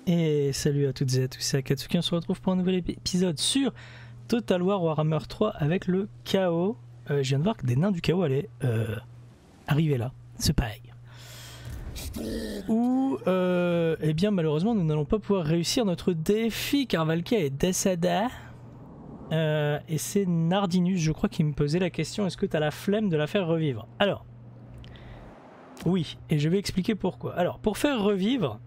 Et salut à toutes et à tous, c'est Akatsuki, on se retrouve pour un nouvel épisode sur Total War Warhammer 3 avec le chaos. Je viens de voir que des nains du chaos allaient arriver là, c'est pareil. Ou, eh bien malheureusement nous n'allons pas pouvoir réussir notre défi car Valkia est décédée. Et c'est Nardinus, je crois, qui me posait la question, est-ce que tu as la flemme de la faire revivre? Alors, oui, et je vais expliquer pourquoi. Alors, pour faire revivre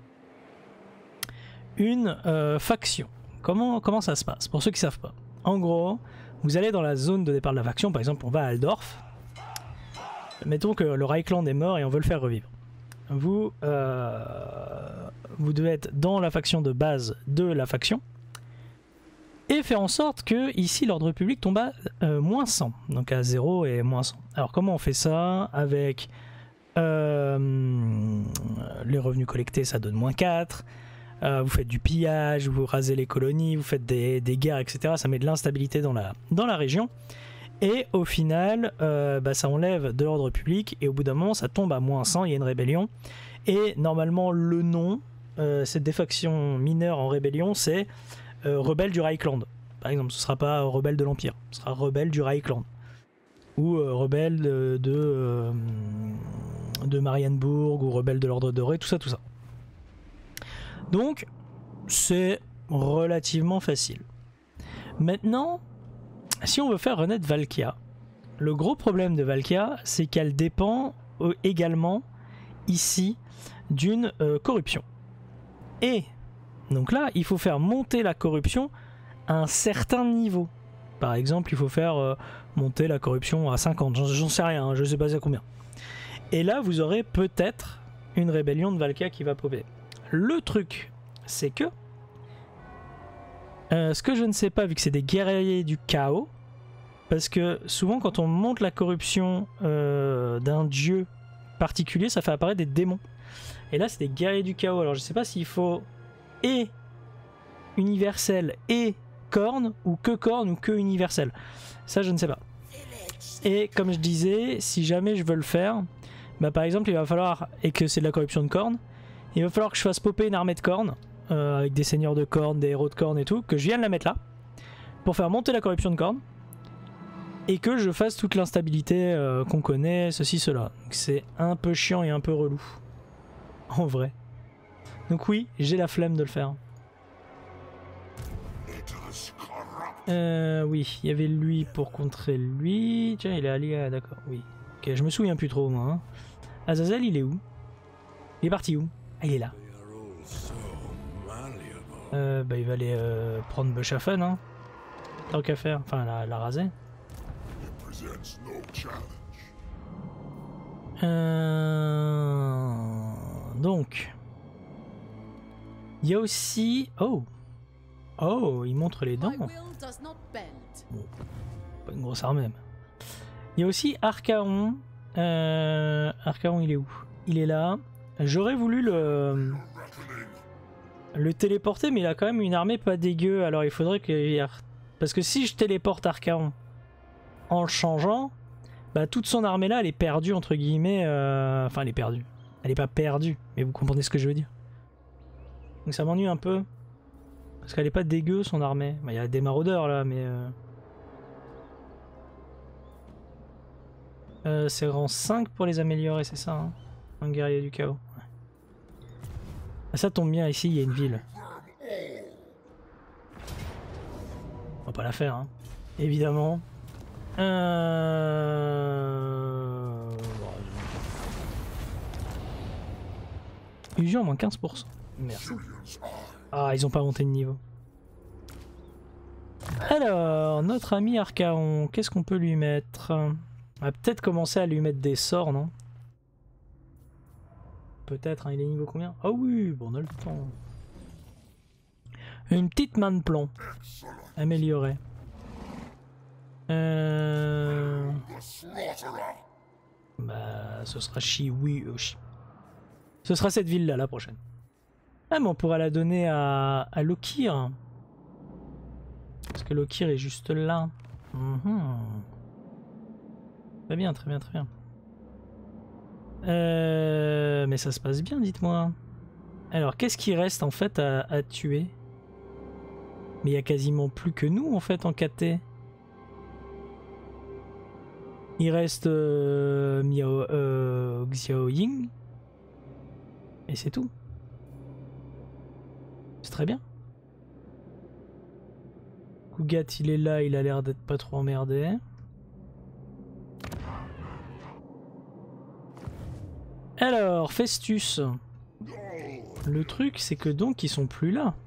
une faction, comment ça se passe? Pour ceux qui ne savent pas, en gros, vous allez dans la zone de départ de la faction, par exemple on va à Aldorf, mettons que le Reichland est mort et on veut le faire revivre. Vous devez être dans la faction de base de la faction, et faire en sorte que ici l'ordre public tombe à moins 100, donc à 0 et moins 100. Alors comment on fait ça? Avec les revenus collectés, ça donne moins 4, vous faites du pillage, vous rasez les colonies, vous faites des guerres, etc. Ça met de l'instabilité dans la région, et au final ça enlève de l'ordre public, et au bout d'un moment ça tombe à moins 100, il y a une rébellion, et normalement le nom, cette défaction mineure en rébellion, c'est rebelle du Reichland. Par exemple, ce sera pas rebelle de l'Empire, ce sera rebelle du Reichland. Ou rebelle de Marienburg, ou rebelle de l'Ordre Doré, tout ça. Donc, c'est relativement facile. Maintenant, si on veut faire renaître Valkia, le gros problème de Valkia, c'est qu'elle dépend également, ici, d'une corruption. Et donc là, il faut faire monter la corruption à un certain niveau. Par exemple, il faut faire monter la corruption à 50, j'en sais rien, je sais pas à combien. Et là, vous aurez peut-être une rébellion de Valkia qui va popper. Le truc, c'est que ce que je ne sais pas, vu que c'est des guerriers du chaos, parce que souvent quand on monte la corruption d'un dieu particulier, ça fait apparaître des démons. Et là, c'est des guerriers du chaos. Alors, je sais pas s'il faut et universel et corne, ou que universel. Ça, je ne sais pas. Et comme je disais, si jamais je veux le faire, bah par exemple, il va falloir, et que c'est de la corruption de corne, il va falloir que je fasse popper une armée de cornes, avec des seigneurs de cornes, des héros de cornes et tout, que je vienne la mettre là, pour faire monter la corruption de cornes, et que je fasse toute l'instabilité qu'on connaît, ceci, cela. C'est un peu chiant et un peu relou. En vrai. Donc oui, j'ai la flemme de le faire. Oui, il y avait lui pour contrer lui. Tiens, il est allié, d'accord, oui. Ok, je me souviens plus trop, moi. Hein. Azazel, il est où? Il est parti où? Ah, il est là. Bah, il va aller prendre Boschafen, hein. Tant qu'à faire. Enfin, la raser. Donc... Il y a aussi... Oh, il montre les dents. Bon, pas une grosse armée même. Il y a aussi Archaon. Archaon, il est où? Il est là. J'aurais voulu le téléporter, mais il a quand même une armée pas dégueu. Alors il faudrait que... Parce que si je téléporte Archaon en le changeant, bah toute son armée là, elle est perdue, entre guillemets. Enfin, elle est perdue. Elle est pas perdue, mais vous comprenez ce que je veux dire. Donc ça m'ennuie un peu. Parce qu'elle est pas dégueu son armée. Il y a des maraudeurs là, mais... c'est rang 5 pour les améliorer, c'est ça, hein? Un guerrier du chaos. Ouais. Ah, ça tombe bien, ici il y a une ville. On va pas la faire, hein. Évidemment. Illusion moins 15%. Merci. Ah, ils ont pas monté de niveau. Alors, notre ami Archaon, qu'est-ce qu'on peut lui mettre? On va peut-être commencer à lui mettre des sorts, non? Peut-être, hein, il est niveau combien? Ah oui, bon, on a le temps. Une petite main de plomb. Améliorée. Bah, ce sera ce sera cette ville-là, la prochaine. Ah, mais on pourra la donner à Lokir. Parce que Lokir est juste là. Très bien, très bien, très bien. Mais ça se passe bien, dites-moi. Alors, qu'est-ce qui reste en fait à tuer? Mais il y a quasiment plus que nous en fait en KT. Il reste Xiao Ying. Et c'est tout. C'est très bien. Kugat il est là, il a l'air d'être pas trop emmerdé. Alors, Festus. Le truc c'est que donc ils sont plus là.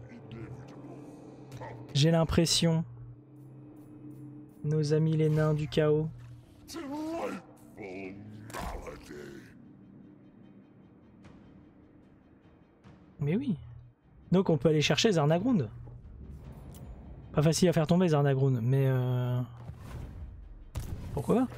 J'ai l'impression. Nos amis les nains du chaos. Mais oui. Donc on peut aller chercher Zarnagrund. Pas facile à faire tomber Zarnagrund, mais pourquoi pas?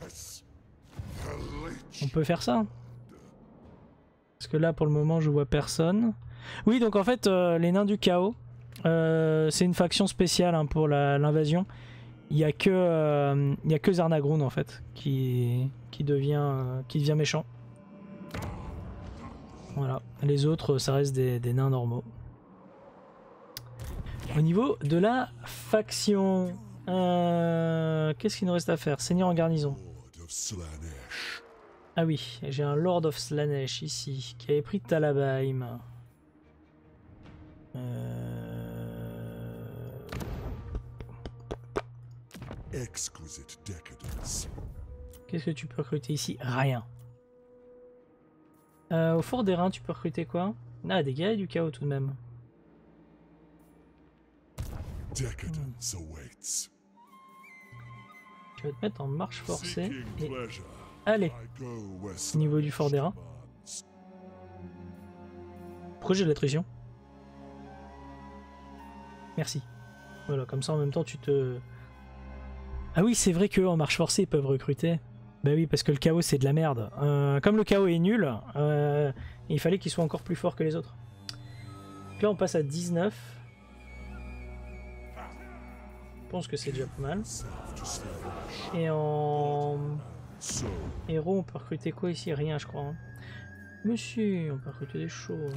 On peut faire ça. Parce que là pour le moment je vois personne. Oui donc en fait les nains du chaos, c'est une faction spéciale hein, pour l'invasion. Il n'y a que Zarnagrund en fait qui devient méchant. Voilà, les autres ça reste des nains normaux. Au niveau de la faction, qu'est-ce qu'il nous reste à faire? Seigneur en garnison. Ah oui, j'ai un Lord of Slaanesh ici qui avait pris Talabaim. Qu'est-ce que tu peux recruter ici? Rien. Au Fort des Reins, tu peux recruter quoi? Ah, des guerriers du chaos tout de même. Tu vas te mettre en marche forcée. Et... Allez, au niveau du Fort des Reins. Pourquoi j'ai de l'attrition? Merci. Voilà, comme ça en même temps tu te... Ah oui, c'est vrai qu'en marche forcée ils peuvent recruter. Bah oui, parce que le chaos c'est de la merde. Comme le chaos est nul, il fallait qu'il soit encore plus fort que les autres. Donc là on passe à 19. Je pense que c'est déjà pas mal. Et en héros on peut recruter quoi ici? Rien je crois. Hein. Monsieur, on peut recruter des choses.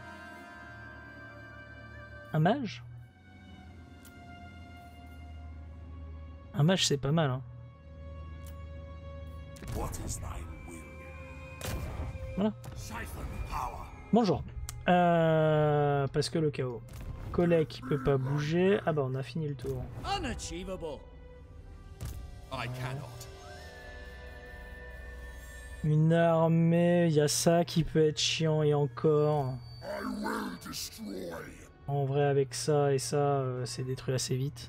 Un mage? Un mage c'est pas mal. Hein. Voilà. Bonjour. Parce que le chaos. Collègue qui peut pas bouger. Ah bah on a fini le tour. Une armée, il y a ça qui peut être chiant et encore. En vrai avec ça et ça, c'est détruit assez vite.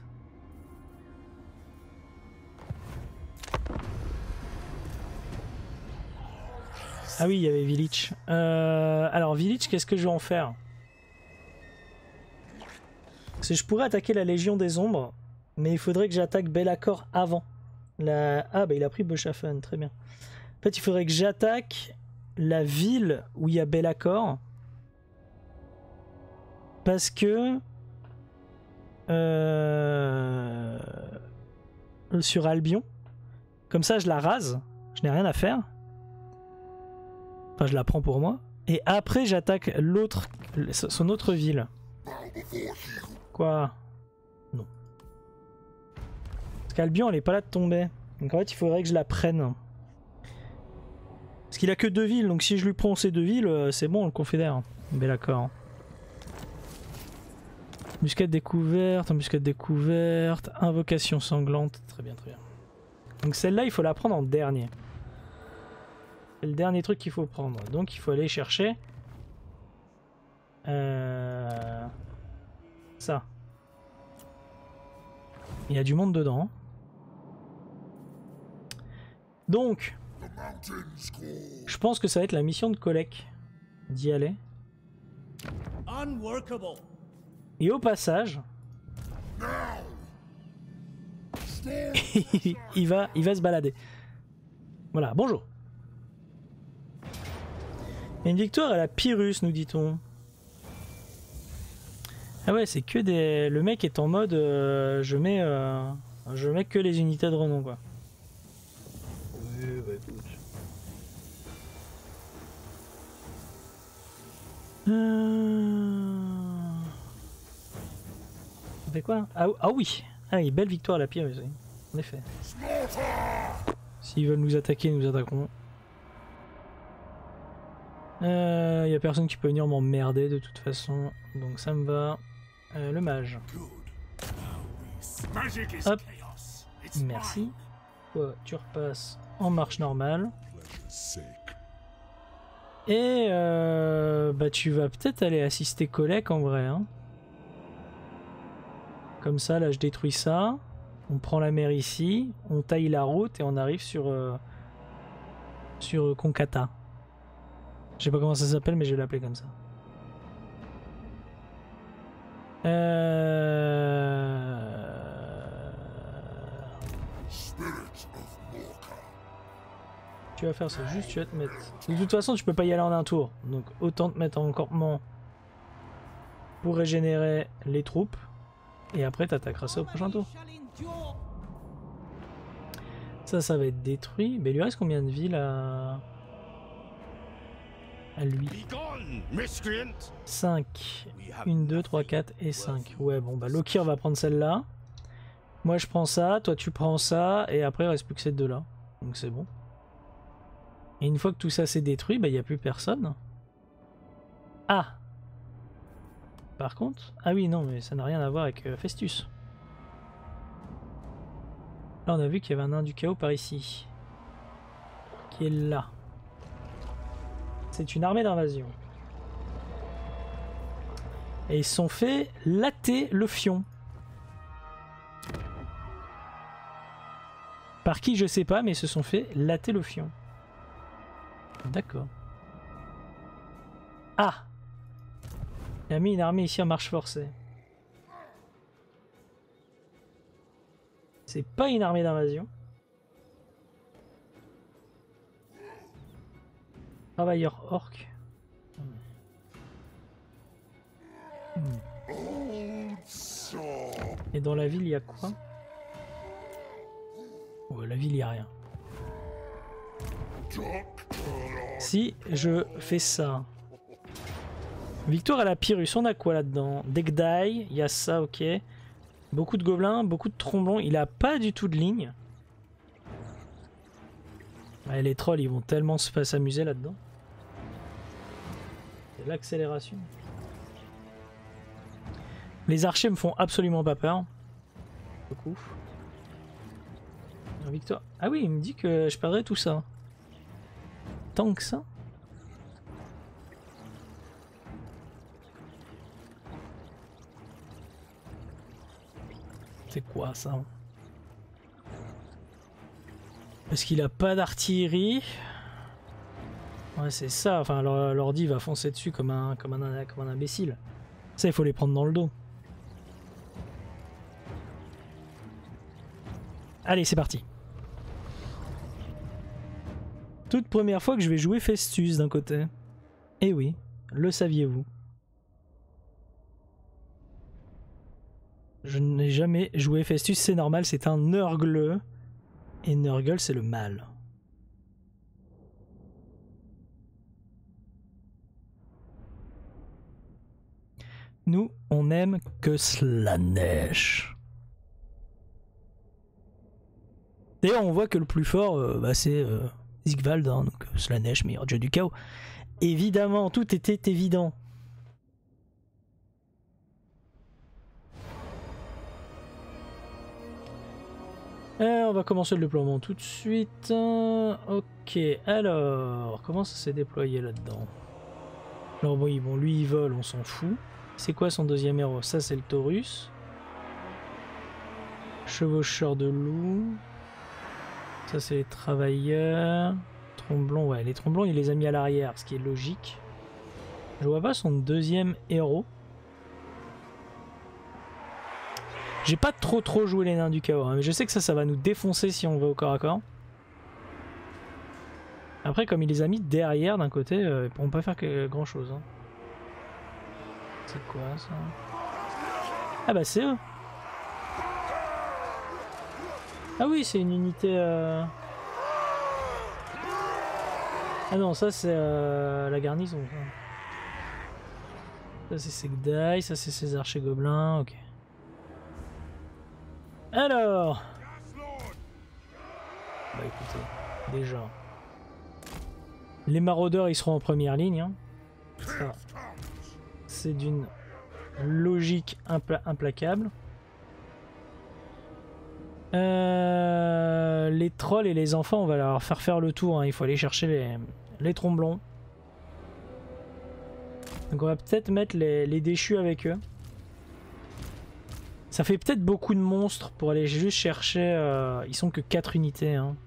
Ah oui, il y avait Village. Alors Village, qu'est-ce que je vais en faire? Parce que je pourrais attaquer la Légion des Ombres, mais il faudrait que j'attaque Be'lakor avant. Ah bah il a pris Boshafen, très bien. En fait il faudrait que j'attaque la ville où il y a Be'lakor. Parce que... sur Albion. Comme ça je la rase, je n'ai rien à faire. Enfin, je la prends pour moi. Et après, j'attaque l'autre, son autre ville. Quoi? Non. Parce qu'Albion, elle est pas là de tomber. Donc en fait, il faudrait que je la prenne. Parce qu'il a que 2 villes. Donc si je lui prends ces 2 villes, c'est bon, on le confédère. Mais d'accord. Embuscade découverte, embuscade découverte, invocation sanglante. Très bien, très bien. Donc celle-là, il faut la prendre en dernier. C'est le dernier truc qu'il faut prendre. Donc il faut aller chercher ça. Il y a du monde dedans. Donc je pense que ça va être la mission de Kolek d'y aller. Et au passage il va se balader. Voilà, bonjour. Une victoire à la Pyrrhus, nous dit-on. Ah ouais, c'est que des... Le mec est en mode... je mets que les unités de renom, quoi. Oui, bah écoute. Ça fait quoi? Ah oui! Ah oui, belle victoire à la Pyrrhus, oui. En effet. S'ils veulent nous attaquer, nous attaquerons. Y a personne qui peut venir m'emmerder de toute façon, donc ça me va. Le mage. Hop. Merci. Toi, tu repasses en marche normale. Et bah tu vas peut-être aller assister Kolek en vrai. Hein. Comme ça, là je détruis ça. On prend la mer ici, on taille la route et on arrive sur Konkata. Je sais pas comment ça s'appelle, mais je vais l'appeler comme ça. Tu vas faire ça, juste tu vas te mettre... De toute façon, tu peux pas y aller en un tour, donc autant te mettre en campement pour régénérer les troupes, et après t'attaqueras ça au prochain tour. Ça va être détruit. Mais il lui reste combien de villes à lui? 5. 1, 2, 3, 4 et 5. Ouais, bon, bah Lokir va prendre celle-là. Moi, je prends ça. Toi, tu prends ça. Et après, il reste plus que ces deux-là. Donc, c'est bon. Et une fois que tout ça s'est détruit, bah, il n'y a plus personne. Ah! Par contre... Ah oui, non, mais ça n'a rien à voir avec Festus. Là, on a vu qu'il y avait un nain du chaos par ici. Qui est là. C'est une armée d'invasion. Et ils se sont fait latter le fion. Par qui, je sais pas, mais ils se sont fait latter le fion. D'accord. Ah! Il a mis une armée ici en marche forcée. C'est pas une armée d'invasion. Travailleur orc. Et dans la ville, il y a quoi? Ouais, la ville, il n'y a rien. Si je fais ça. Victoire à la Pyrrhus, on a quoi là-dedans? Degdai, il y a ça, ok. Beaucoup de gobelins, beaucoup de tromblons. Il a pas du tout de ligne. Ouais, les trolls, ils vont tellement s'amuser là-dedans. C'est l'accélération. Les archers me font absolument pas peur. Beaucoup. Victoire. Ah oui, il me dit que je perdrais tout ça. Tant que ça. C'est quoi ça? Parce qu'il a pas d'artillerie. Ouais, c'est ça. Enfin, l'ordi va foncer dessus comme un imbécile. Ça, il faut les prendre dans le dos. Allez, c'est parti. Toute première fois que je vais jouer Festus d'un côté. Eh oui, le saviez-vous? Je n'ai jamais joué Festus, c'est normal, c'est un Nurgle. Et Nurgle, c'est le mal. Nous, on aime que Slaanesh. D'ailleurs, on voit que le plus fort, c'est Sigvald, hein, donc Slaanesh, meilleur dieu du chaos. Évidemment, tout était évident. On va commencer le déploiement tout de suite. Ok, alors, comment ça s'est déployé là-dedans? Alors oui, bon, lui il vole, on s'en fout. C'est quoi son deuxième héros? Ça c'est le Taurus. Chevaucheur de loup. Ça c'est les travailleurs. Tromblon, ouais, les tromblons il les a mis à l'arrière, ce qui est logique. Je vois pas son deuxième héros. J'ai pas trop joué les nains du chaos, hein, mais je sais que ça va nous défoncer si on va au corps à corps. Après, comme il les a mis derrière d'un côté, ils pourront pas faire grand chose. Hein. C'est quoi ça? Ah bah c'est eux. Ah oui, c'est une unité... Ah non, ça c'est la garnison. Ça. Ça c'est Segdai, ça c'est ses archers gobelins, ok. Alors... Bah écoutez, déjà... Les maraudeurs ils seront en première ligne. Hein. Ça, c'est d'une logique implacable. Les trolls et les enfants, on va leur faire le tour. Hein. Il faut aller chercher les tromblons. Donc on va peut-être mettre les déchus avec eux. Ça fait peut-être beaucoup de monstres pour aller juste chercher... ils sont que 4 unités. Hein.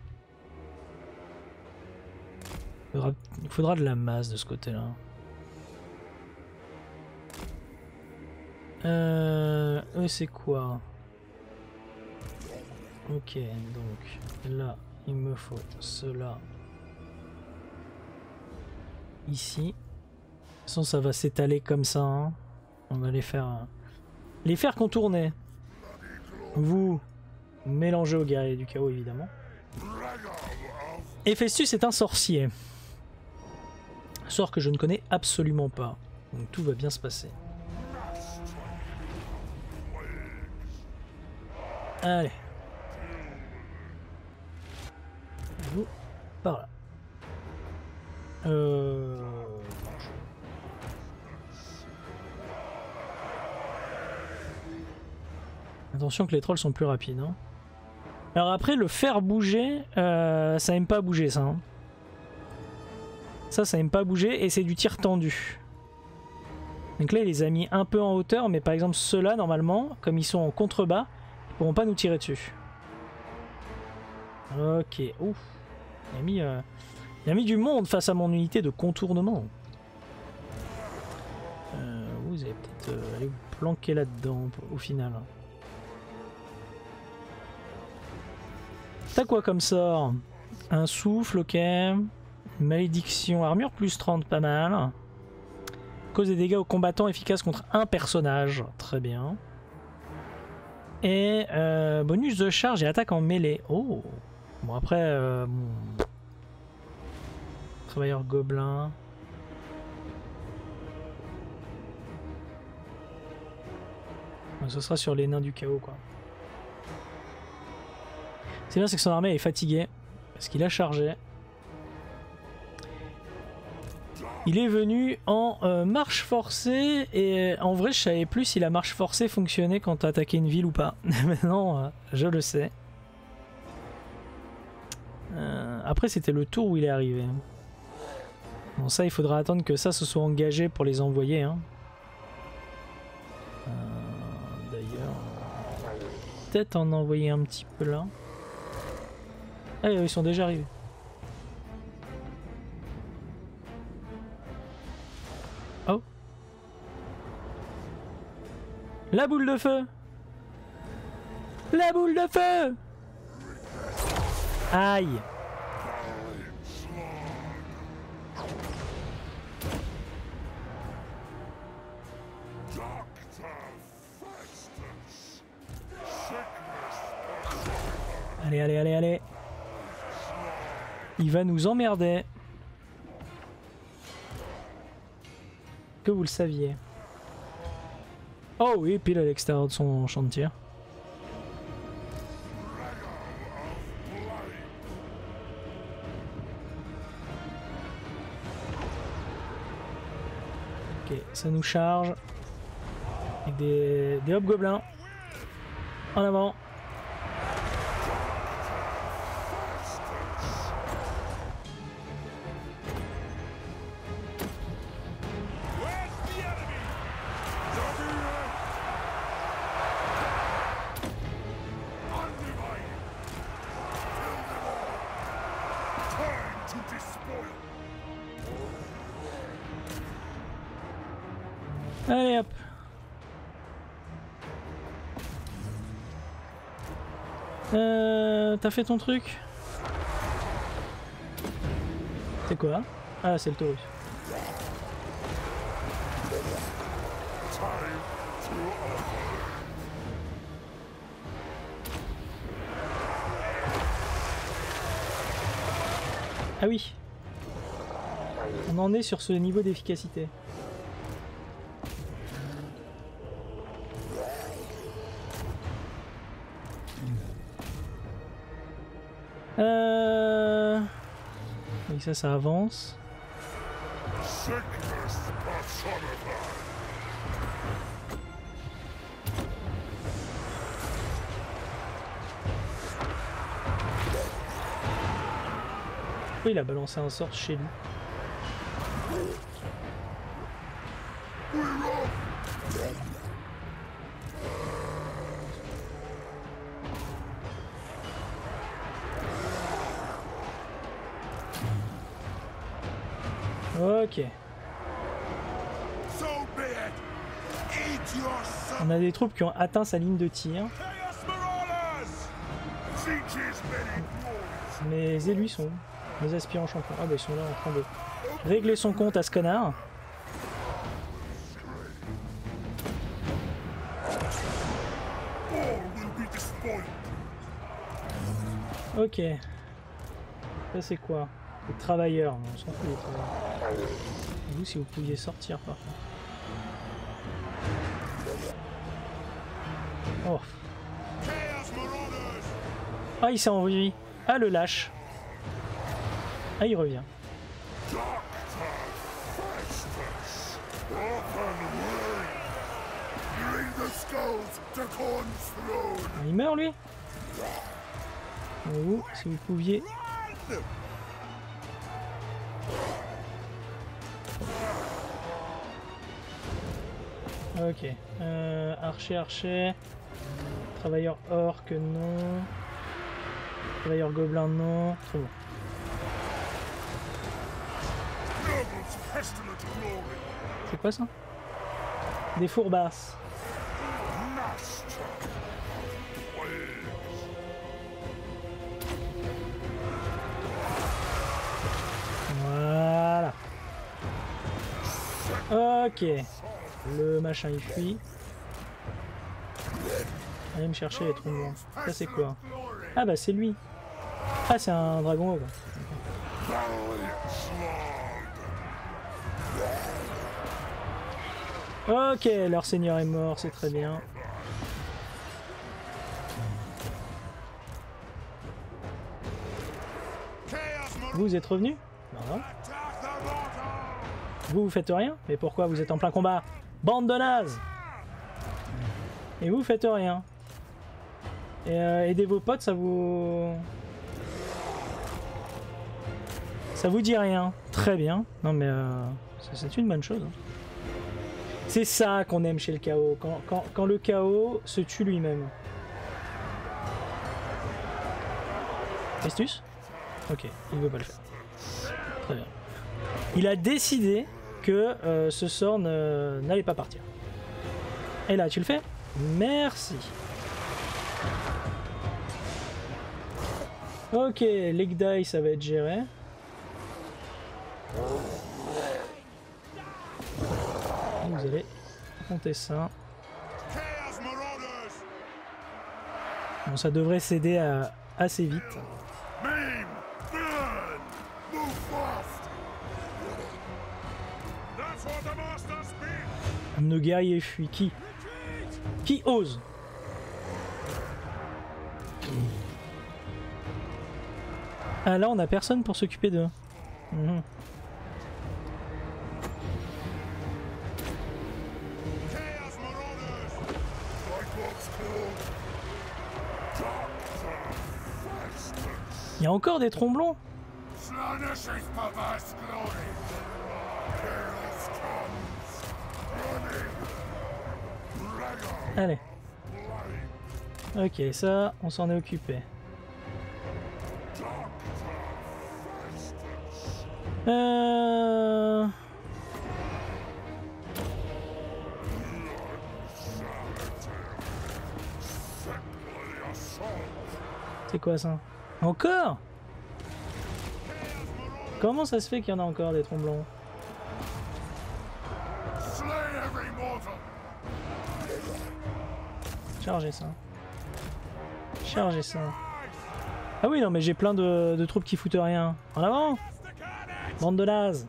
Il faudra de la masse de ce côté-là. Eux c'est quoi? Ok, donc là il me faut cela ici. De toute façon ça va s'étaler comme ça. Hein. On va les faire contourner. Vous mélangez au guerrier du chaos évidemment. Et Festus est un sorcier. Sort que je ne connais absolument pas. Donc tout va bien se passer. Allez. Vous, par là. Attention que les trolls sont plus rapides. Hein. Alors après, le faire bouger, ça aime pas bouger ça. Hein. Ça aime pas bouger et c'est du tir tendu. Donc là, il les a mis un peu en hauteur, mais par exemple ceux-là, normalement, comme ils sont en contrebas, ils pourront pas nous tirer dessus. Ok, ouf. Il a mis du monde face à mon unité de contournement. Vous allez peut-être aller vous planquer là-dedans au final. T'as quoi comme sort? Un souffle, ok. Malédiction, armure plus 30, pas mal. Cause des dégâts aux combattants efficaces contre un personnage, très bien. Et bonus de charge et attaque en mêlée. Oh. Bon après, travailleur gobelin. Ce sera sur les nains du chaos quoi. C'est bien, c'est que son armée est fatiguée parce qu'il a chargé. Il est venu en marche forcée et en vrai je savais plus si la marche forcée fonctionnait quand t'attaquais une ville ou pas. Maintenant je le sais. Après c'était le tour où il est arrivé. Bon ça il faudra attendre que ça se soit engagé pour les envoyer. Hein. D'ailleurs peut-être en envoyer un petit peu là. Ah ils sont déjà arrivés. Oh. La boule de feu. La boule de feu. Aïe. Allez, allez, allez, allez. Il va nous emmerder. Que vous le saviez. Oh oui, pile à l'extérieur de son champ de tir. Ok, ça nous charge. Avec des hobgoblins. En avant. Allez hop. T'as fait ton truc? C'est quoi? Ah c'est le Taurus. Ah oui. On en est sur ce niveau d'efficacité. Oui, ça avance. Il a balancé un sort chez lui. Ok. On a des troupes qui ont atteint sa ligne de tir. Mes élus sont où? Mes aspirants champions. Ah bah ils sont là en train de régler son compte à ce connard. Ok. Ça c'est quoi? Les travailleurs. On s'en fout des travailleurs. Vous si vous pouviez sortir par contre. Oh. Ah il s'est envoyé. Ah le lâche. Ah il revient. Il meurt lui. Vous, si vous pouviez. Ok. Archer. Travailleur orc non. Travailleur gobelin non. Trop bon. C'est quoi ça? Des fourbasses. Voilà. Ok. Le machin il fuit. Allez me chercher les trombons. Ça c'est quoi? Ah bah c'est lui. Ah c'est un dragon ogre. Ok, leur seigneur est mort, c'est très bien. Vous êtes revenu? Non. Vous faites rien? Mais pourquoi vous êtes en plein combat? Bande de nazes! Et vous faites rien. Et aider vos potes, ça vous dit rien. Très bien. Non mais c'est une bonne chose. C'est ça qu'on aime chez le chaos. Quand le chaos se tue lui-même. Estus? Ok, il veut pas le faire. Très bien. Il a décidé que ce sort n'allait pas partir. Et là, tu le fais? Merci. Ok, Legdai, ça va être géré. Vous allez compter ça. Bon, ça devrait céder assez vite. Nos guerriers fuient. Qui ose? Ah là on a personne pour s'occuper d'eux. Mmh. Il y a encore des tromblons. Allez. Ok, ça, on s'en est occupé. C'est quoi ça? Encore? Comment ça se fait qu'il y en a encore des tromblons? Chargez ça. Chargez ça. Ah oui, non, mais j'ai plein de troupes qui foutent rien. En avant! Bande de nazes!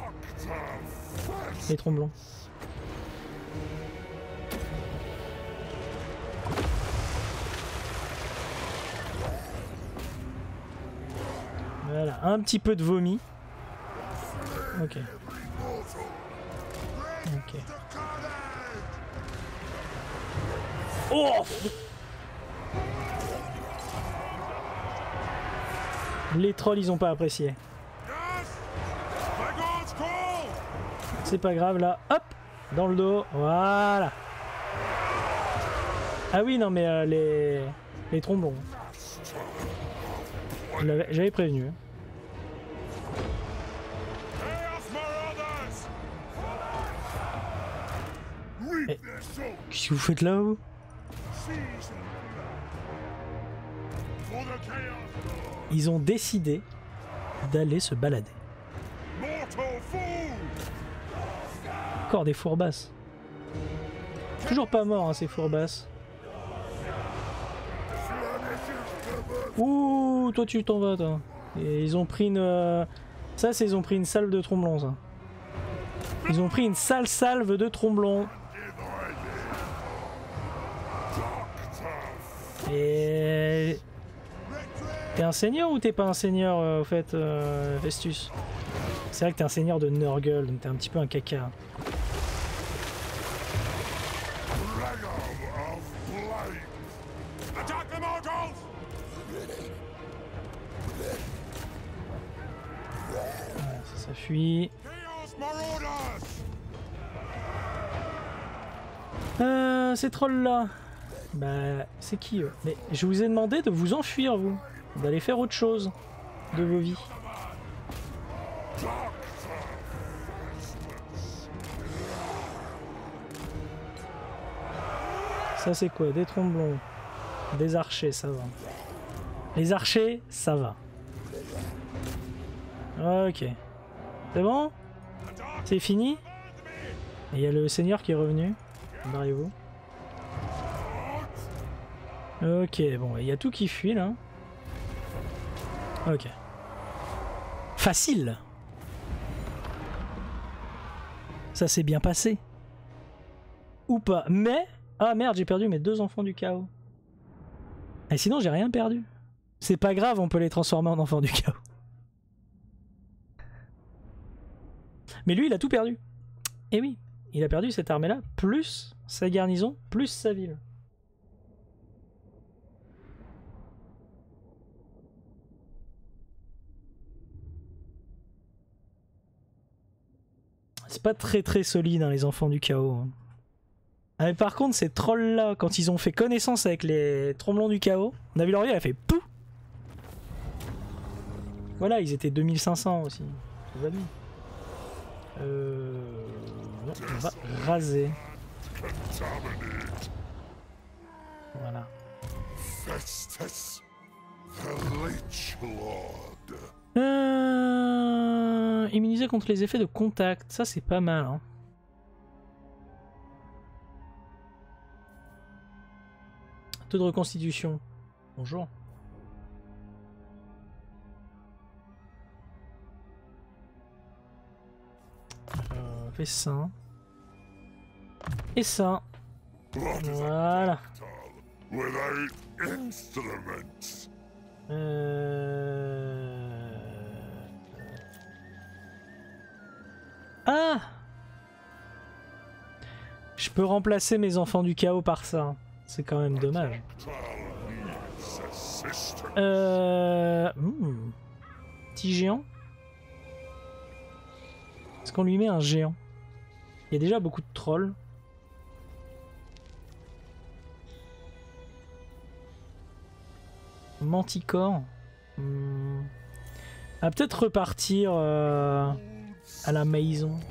Les tromblons. Voilà, un petit peu de vomi. Ok. Ok. Oh! Les trolls, ils ont pas apprécié. C'est pas grave, là. Hop! Dans le dos. Voilà. Ah oui, non, mais les trombons. J'avais prévenu. Eh, qu'est-ce que vous faites là, vous? Ils ont décidé d'aller se balader. Encore des fourbasses. Toujours pas mort, hein, ces fourbasses. Ouh, toi tu t'en vas, toi. Et ils ont pris une... Ça, c'est ils ont pris une salve de tromblons, ça. Ils ont pris une sale salve de tromblons. Et... T'es un seigneur ou t'es pas un seigneur, au fait, Vestus? C'est vrai que t'es un seigneur de Nurgle, donc t'es un petit peu un caca. Ça fuit. Ces trolls là. Bah, c'est qui eux? Mais je vous ai demandé de vous enfuir, vous. D'aller faire autre chose de vos vies. Ça c'est quoi? Des tromblons. Des archers, ça va. Les archers, ça va. Ok. C'est bon? C'est fini? Et il y a le seigneur qui est revenu. Barrez-vous. Ok, bon, il y a tout qui fuit là. Ok. Facile. Ça s'est bien passé. Ou pas. Mais... Ah merde, j'ai perdu mes 2 enfants du chaos. Et sinon, j'ai rien perdu. C'est pas grave, on peut les transformer en enfants du chaos. Mais lui, il a tout perdu. Et oui, il a perdu cette armée-là, plus sa garnison, plus sa ville. C'est pas très solide, hein, les enfants du chaos. Hein. Ah, mais par contre, ces trolls-là, quand ils ont fait connaissance avec les tromblons du chaos, on a vu leur vie, elle a fait pouf. Voilà, ils étaient 2500 aussi. Ça va bien. On va raser. Voilà. Immunisé contre les effets de contact, ça c'est pas mal. Hein. Taux de reconstitution. Bonjour. Fais ça. Et ça. Voilà. Ah! Je peux remplacer mes enfants du chaos par ça. C'est quand même dommage. Petit géant. Est-ce qu'on lui met un géant? Il y a déjà beaucoup de trolls. Manticore. À peut-être repartir à la maison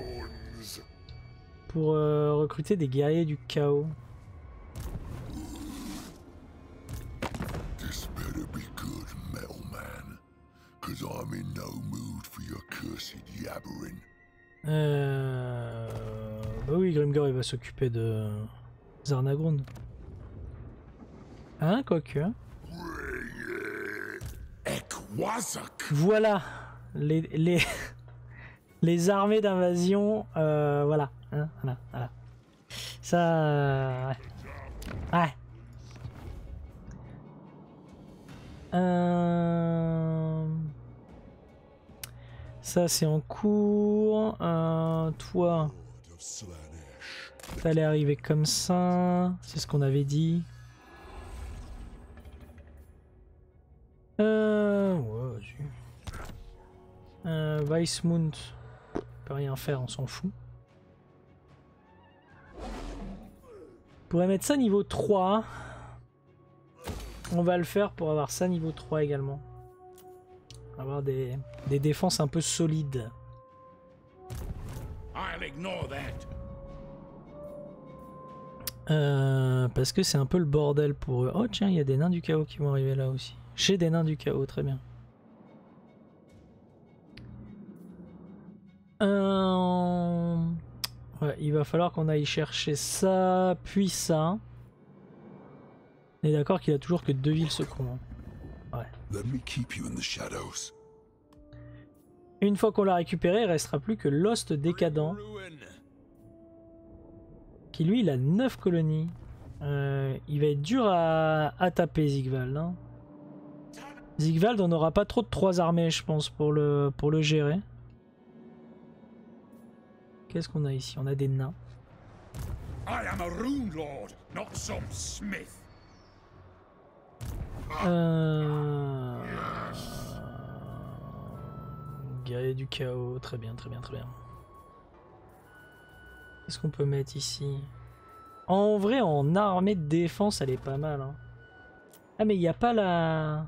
pour recruter des guerriers du chaos. Bah oui, Grimgor il va s'occuper de Zarnagrund. Hein, quoique. Voilà les les armées d'invasion, voilà, hein, voilà. Ça, ouais. Ça c'est en cours. Toi, t'allais arriver comme ça. C'est ce qu'on avait dit. Ouais, vas-y. Weissmund, on peut rien faire, on s'en fout. On pourrait mettre ça niveau 3. On va le faire pour avoir ça niveau 3 également. Avoir des défenses un peu solides. Parce que c'est un peu le bordel pour eux. Oh tiens, il y a des nains du chaos qui vont arriver là aussi. J'ai des nains du chaos, très bien. Ouais, il va falloir qu'on aille chercher ça, puis ça. On est d'accord qu'il a toujours que 2 villes secours. Ouais. Une fois qu'on l'a récupéré, il restera plus que l'Ost décadent. Qui lui, il a 9 colonies. Il va être dur à taper, Sigvald. Hein. Sigvald, on n'aura pas trop de 3 armées, je pense, pour le gérer. Qu'est-ce qu'on a ici? On a des nains. Guerrier du chaos, très bien, très bien, très bien. Qu'est-ce qu'on peut mettre ici? En vrai, en armée de défense, elle est pas mal. Hein. Ah, mais il n'y a pas la...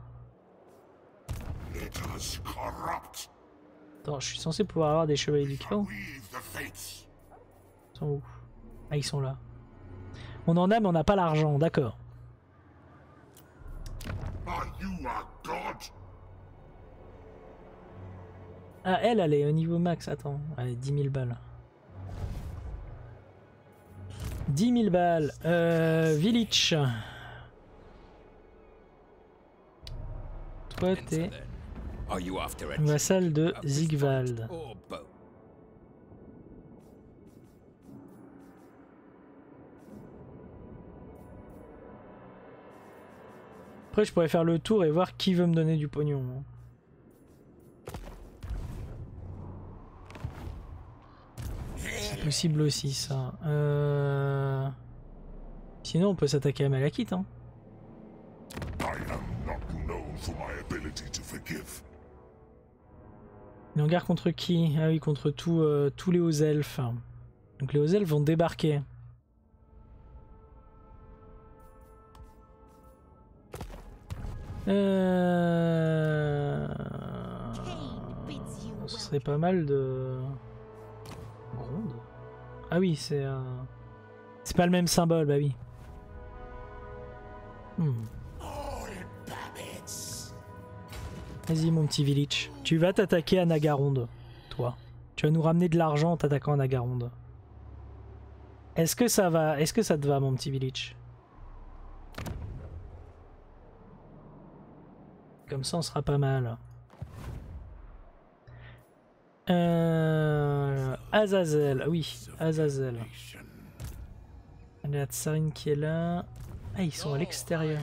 Attends, je suis censé pouvoir avoir des chevaliers du chaos. Ils sont où? Ah, ils sont là. On en a, mais on n'a pas l'argent, d'accord. Ah, elle est au niveau max. Attends, allez, 10 000 balles. 10 000 balles. Village. Toi, t'es vassal de Sigvald. Après, je pourrais faire le tour et voir qui veut me donner du pognon. C'est possible aussi, ça. Sinon, on peut s'attaquer à Malakith. Hein. Il est en guerre contre qui? Ah oui, contre tous les hauts elfes. Donc les hauts elfes vont débarquer. Ce serait pas mal de... Gronde. Ah oui, c'est... C'est pas le même symbole, bah oui. Vas-y mon petit village. Tu vas t'attaquer à Nagaronde, toi. Tu vas nous ramener de l'argent en t'attaquant à Nagaronde. Est-ce que ça va? Est-ce que ça te va mon petit village? Comme ça on sera pas mal. Azazel, oui, Azazel. Il y a la Tsarine qui est là. Ah, ils sont à l'extérieur.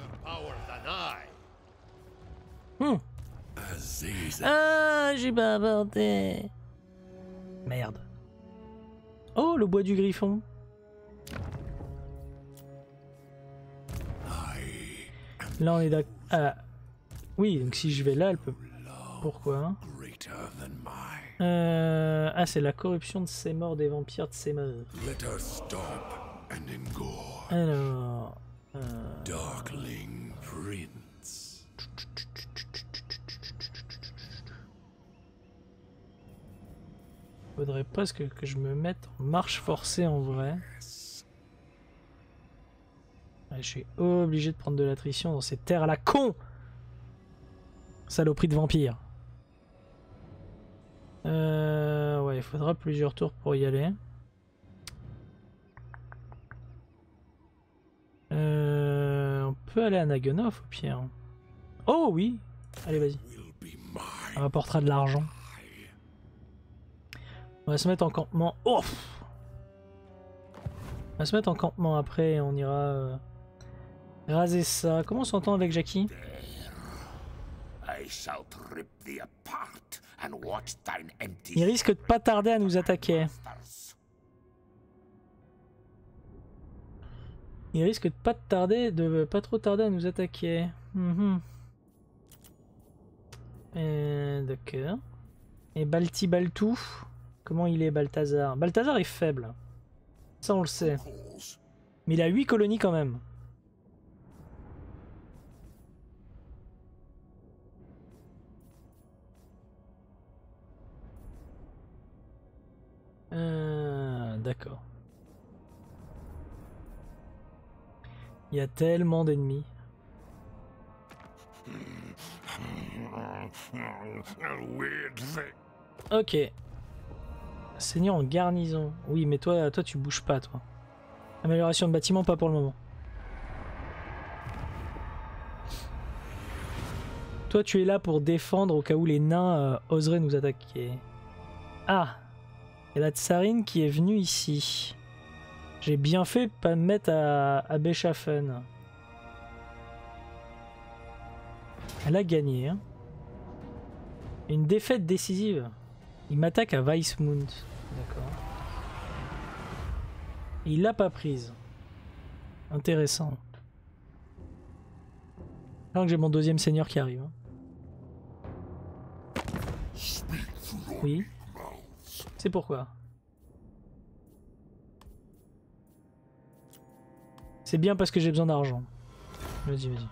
Ah, j'ai pas apporté. Merde. Oh, le bois du griffon. Là, on est d'accord. Ah. Oui, donc si je vais là, elle peut... Pourquoi? Ah, c'est la corruption de ces morts des vampires de ces morts. Alors... Darkling Prince. Faudrait presque que je me mette en marche forcée en vrai. Je suis obligé de prendre de l'attrition dans ces terres à la con. Saloperie de vampire. Ouais, il faudra plusieurs tours pour y aller. On peut aller à Nagenov au pire. Oh oui. Allez, vas-y. Ça rapportera de l'argent. On va se mettre en campement. Oh, on va se mettre en campement après et on ira raser ça. Comment on s'entend avec Jackie? I shall rip thee apart and watch thine empty Il risque de pas tarder à nous attaquer. masters. Il risque de pas trop tarder à nous attaquer. D'accord. Et Balti Baltou, comment il est Balthazar? Balthazar est faible. Ça on le sait. Calls. Mais il a 8 colonies quand même. D'accord. Il y a tellement d'ennemis. Weird thing. Ok. Seigneur en garnison. Oui, mais toi tu bouges pas, toi. Amélioration de bâtiment, pas pour le moment. Toi, tu es là pour défendre au cas où les nains oseraient nous attaquer. Ah! Il y a la tsarine qui est venue ici. J'ai bien fait de pas me mettre à Beschaffen. Elle a gagné. Hein. Une défaite décisive. Il m'attaque à Weissmund. D'accord. Il l'a pas prise. Intéressant. Là que j'ai mon deuxième seigneur qui arrive. Hein. Oui. C'est pourquoi. C'est bien parce que j'ai besoin d'argent. Vas-y, vas-y.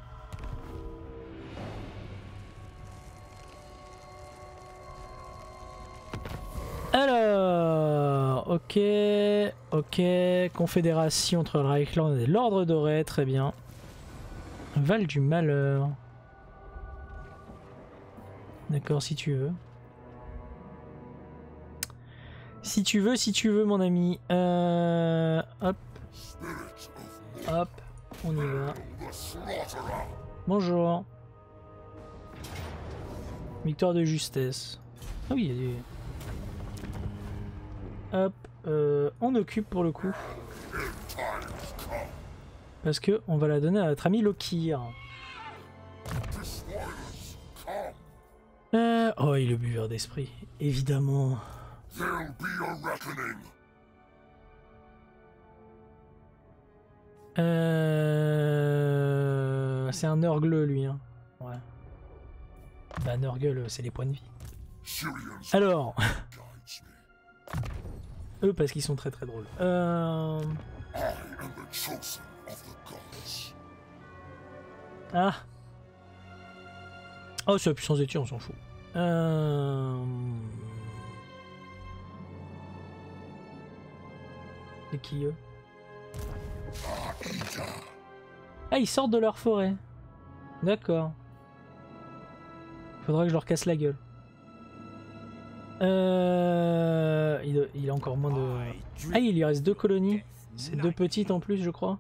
Alors, ok, confédération entre le Reichland et l'Ordre Doré, très bien. Val du Malheur. D'accord, si tu veux. Si tu veux, mon ami. Hop. Hop, on y va. Bonjour. Victoire de justesse. Ah oui, il y a des... Hop, on occupe pour le coup. Parce que on va la donner à notre ami Lokir. Oh, il est le buveur d'esprit, évidemment. There'll be a reckoning. C'est un Nurgle lui, hein. Ouais. Bah Nurgle, c'est les points de vie. Syrians Alors, guides me. eux parce qu'ils sont très très drôles. I am the chosen of the gods. Ah. Oh, c'est la puissance des tirs, on s'en fout. C'est qui eux? Ah, ils sortent de leur forêt. D'accord. Faudra que je leur casse la gueule. Il a encore moins de... Ah, il lui reste 2 colonies. C'est 2 petites en plus, je crois.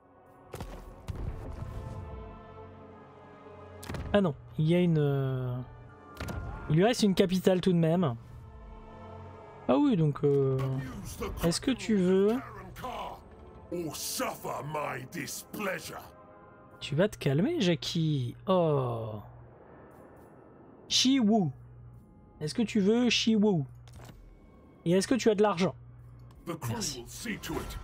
Ah non, il y a une... Il lui reste une capitale tout de même. Ah oui, donc... Est-ce que tu veux... Or suffer my displeasure. Tu vas te calmer, Jackie. Oh. Shiwu. Est-ce que tu veux Shiwu? Et est-ce que tu as de l'argent? The crew will see to it.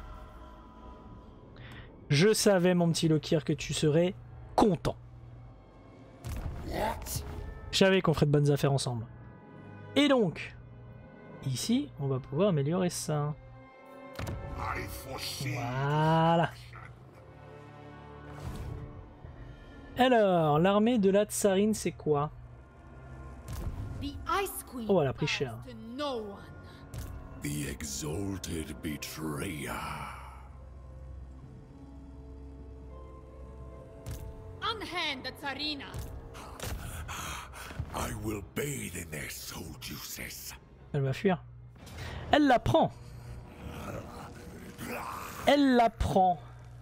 Je savais, mon petit Lokir, que tu serais content. What? Je savais qu'on ferait de bonnes affaires ensemble. Et donc, ici, on va pouvoir améliorer ça. I foresee. Voilà. Alors, l'armée de la tsarine, c'est quoi? Oh, elle a pris cher. The exalted betrayer. Unhand the Tsarina. I will bathe in their soul juices. Elle va fuir. Elle la prend. Elle la prend.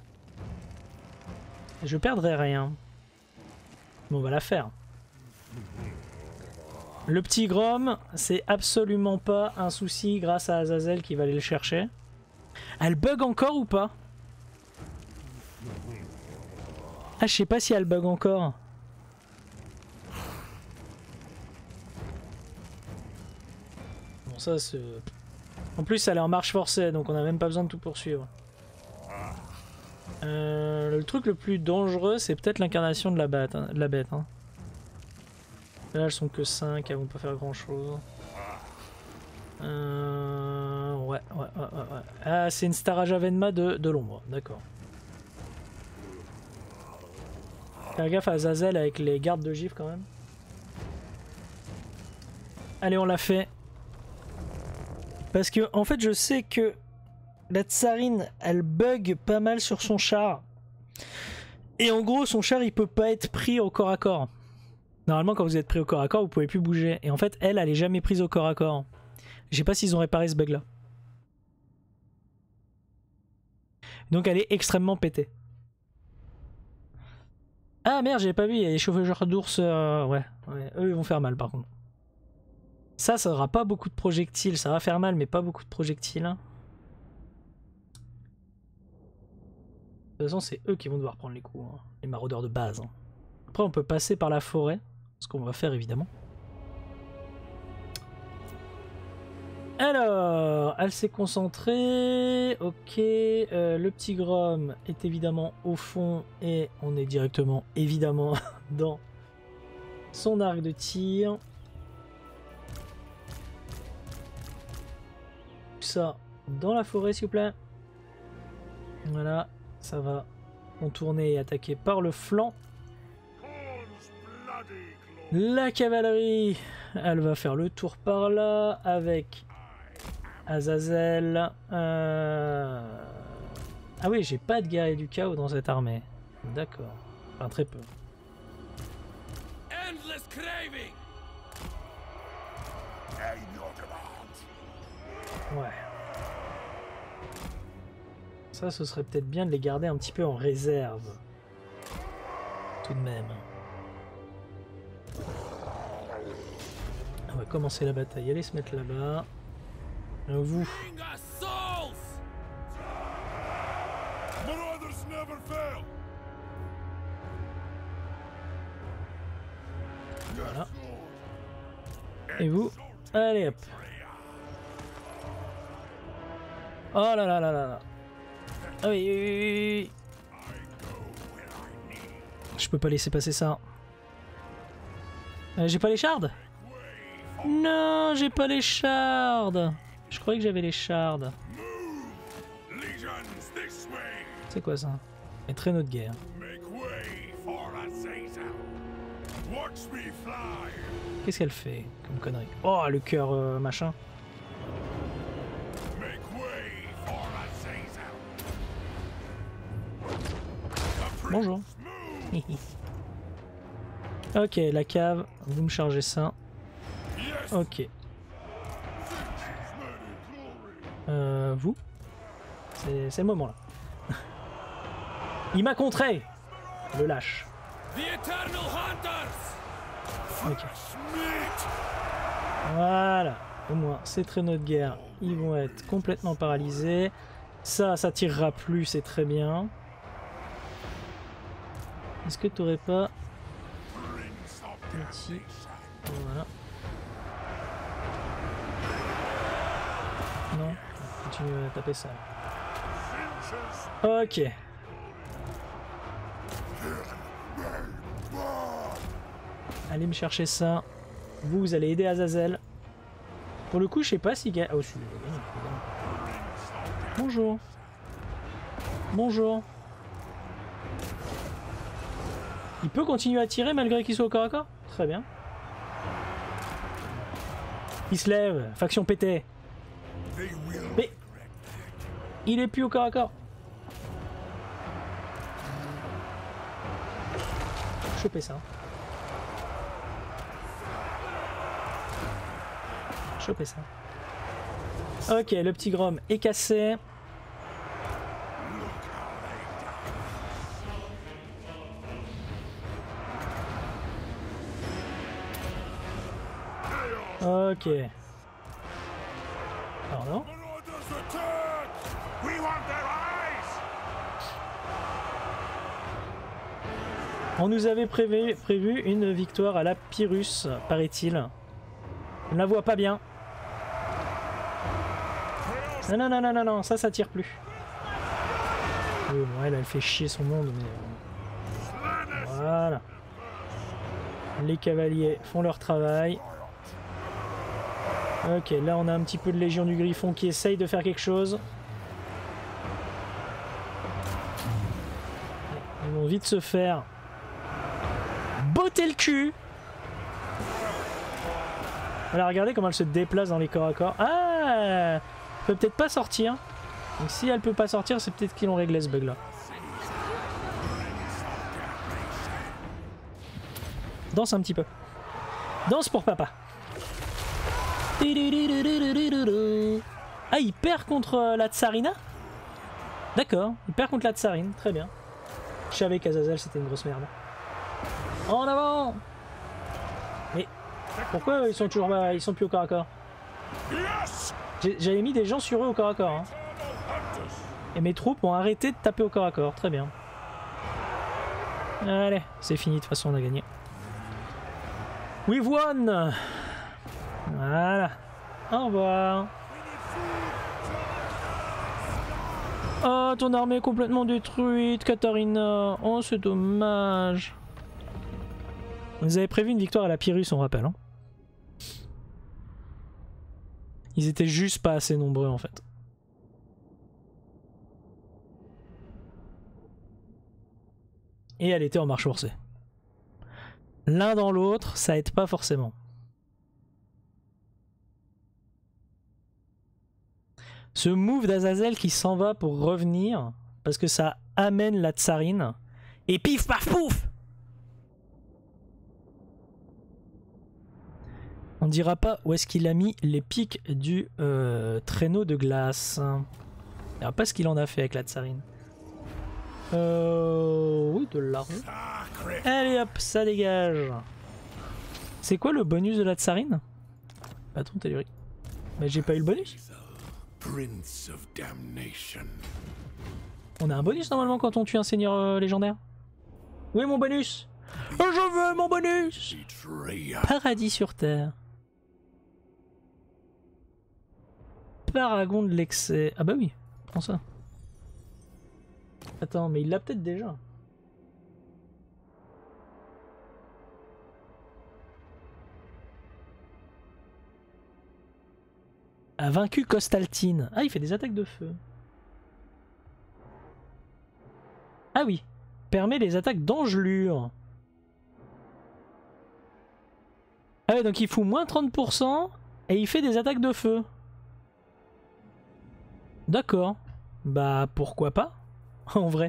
Je perdrai rien. Mais on va la faire. Le petit Grom, c'est absolument pas un souci grâce à Azazel qui va aller le chercher. Elle bug encore ou pas? Ah, je sais pas si elle bug encore. ça c'est... En plus elle est en marche forcée, donc on a même pas besoin de tout poursuivre. Le truc le plus dangereux, c'est peut-être l'incarnation de la bête. Hein. Là elles sont que 5, elles vont pas faire grand chose. Ouais. Ah, c'est une Staraja Venma de l'ombre, d'accord. Faire gaffe à Zazel avec les gardes de gifle quand même. Allez, on l'a fait. Parce que, en fait, je sais que la tsarine, elle bug pas mal sur son char. Et en gros, son char, il peut pas être pris au corps à corps. Normalement, quand vous êtes pris au corps à corps, vous pouvez plus bouger. Et en fait, elle est jamais prise au corps à corps. Je sais pas s'ils ont réparé ce bug là. Donc elle est extrêmement pétée. Ah merde, j'avais pas vu, il y a des chauffeurs d'ours. Ouais, eux ils vont faire mal par contre. Ça aura pas beaucoup de projectiles, ça va faire mal mais pas beaucoup de projectiles. De toute façon c'est eux qui vont devoir prendre les coups, hein. Les maraudeurs de base. Hein. Après on peut passer par la forêt, ce qu'on va faire évidemment. Alors, elle s'est concentrée, ok, le petit Grom est évidemment au fond et on est directement, évidemment, dans son arc de tir. Ça, dans la forêt s'il vous plaît. Voilà, ça va contourner et attaquer par le flanc. La cavalerie, elle va faire le tour par là avec... Azazel. Ah oui, j'ai pas de guerrier du chaos dans cette armée. D'accord. Enfin, très peu. Ouais. Ça, ce serait peut-être bien de les garder un petit peu en réserve. Tout de même. On va commencer la bataille. Allez se mettre là-bas. Vous. Voilà. Et vous. Allez hop. Oh là là là là là. Ah oui. Je peux pas laisser passer ça. J'ai pas les shards. Non, j'ai pas les shards. Je croyais que j'avais les shards. C'est quoi ça? Les traîneaux de guerre. Qu'est-ce qu'elle fait comme connerie? Oh, le cœur machin. Bonjour. Ok, la cave. Vous me chargez ça. Ok. Vous? C'est le moment là. Il m'a contré! Le lâche. Ok. Voilà. Au moins, ces traîneaux de guerre, ils vont être complètement paralysés. Ça tirera plus, c'est très bien. Est-ce que tu aurais pas... Petit... Voilà. Non, continue à taper ça. Ok. Allez me chercher ça. Vous allez aider Azazel. Pour le coup, je sais pas si... Oh, je suis... Bonjour. Bonjour. Il peut continuer à tirer malgré qu'il soit au corps à corps? Très bien. Il se lève. Faction pétée. Mais il est plus au corps à corps. Choper ça. Choper ça. Ok, le petit Grom est cassé. Ok. Pardon. On nous avait prévu une victoire à la Pyrrhus, paraît-il. Je ne la vois pas bien. Non, non, non, non, non, non, ça tire plus. Oui, bon, elle fait chier son monde, mais... Voilà. Les cavaliers font leur travail. Ok, là on a un petit peu de Légion du Griffon qui essaye de faire quelque chose. Ils vont vite se faire botter le cul. Voilà, regardez comment elle se déplace dans les corps à corps. Ah, elle peut peut-être pas sortir. Donc si elle peut pas sortir, c'est peut-être qu'ils ont réglé ce bug là. Danse un petit peu. Danse pour papa. Ah, il perd contre la Tsarina? D'accord, il perd contre la Tsarine, très bien. Je savais qu'Azazel c'était une grosse merde. En avant! Mais pourquoi ils sont toujours pas, ils sont plus au corps à corps? J'avais mis des gens sur eux au corps à corps. Hein. Et mes troupes ont arrêté de taper au corps à corps, très bien. Allez, c'est fini, de toute façon on a gagné. We've won! Voilà. Au revoir. Oh, ton armée est complètement détruite, Katharina. Oh, c'est dommage. Vous avez prévu une victoire à la Pyrrhus, on rappelle. Hein. Ils étaient juste pas assez nombreux, en fait. Et elle était en marche forcée. L'un dans l'autre, ça aide pas forcément. Ce move d'Azazel qui s'en va pour revenir, parce que ça amène la Tsarine, et pif paf pouf! On dira pas où est-ce qu'il a mis les pics du traîneau de glace. On dira pas ce qu'il en a fait avec la Tsarine. Oui, de l'argent. Allez hop, ça dégage. C'est quoi le bonus de la Tsarine? Patron tellurique. Mais j'ai pas eu le bonus. Prince of Damnation. On a un bonus normalement quand on tue un seigneur légendaire. Où est mon bonus? Oh, je veux mon bonus! Paradis sur terre. Paragon de l'excès. Ah bah oui, prends ça. Attends, mais il l'a peut-être déjà. A vaincu Costaltine. Ah, il fait des attaques de feu. Ah oui. Permet les attaques d'engelure. Ah ouais, donc il fout moins 30% et il fait des attaques de feu. D'accord. Bah pourquoi pas. En vrai.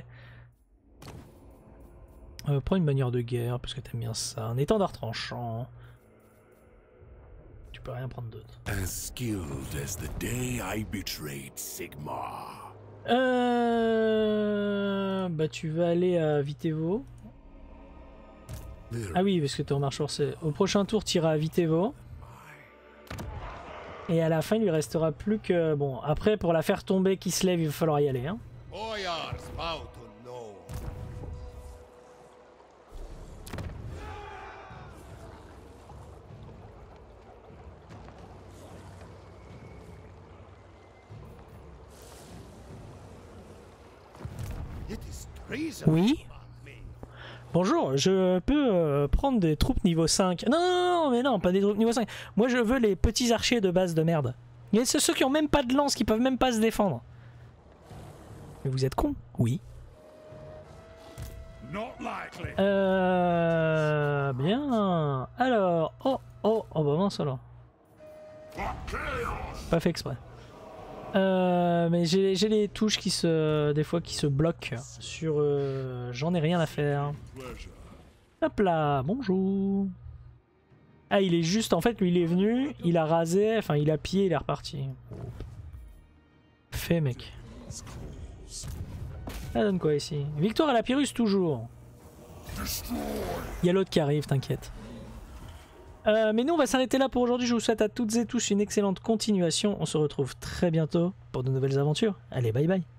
Prends une manière de guerre parce que t'aimes bien ça. Un étendard tranchant. Tu peux rien prendre d'autre. As skilled as the day I betrayed Sigmar. Bah tu vas aller à Vitevo. Ah oui, parce que t'es en marche forcée. Au prochain tour, t'iras à Vitevo. Et à la fin, il lui restera plus que... Bon, après, pour la faire tomber, qui se lève, il va falloir y aller. Hein. Oui. Bonjour, je peux prendre des troupes niveau 5. Non, non, non, mais non, pas des troupes niveau 5. Moi, je veux les petits archers de base de merde. Il y a ceux qui ont même pas de lance, qui peuvent même pas se défendre. Mais vous êtes cons? Oui. Bien. Alors... Oh, bah mince alors. Pas fait exprès. Mais j'ai les touches qui des fois qui se bloquent sur... J'en ai rien à faire. Hop là, bonjour. Ah, il est juste, en fait, lui il est venu, il a rasé, enfin il a pillé, il est reparti. Fait mec. Ça donne quoi ici? Victoire à la Pyrrhus toujours. Il y a l'autre qui arrive, t'inquiète. Mais nous on va s'arrêter là pour aujourd'hui. Je vous souhaite à toutes et tous une excellente continuation. On se retrouve très bientôt pour de nouvelles aventures. Allez, bye bye.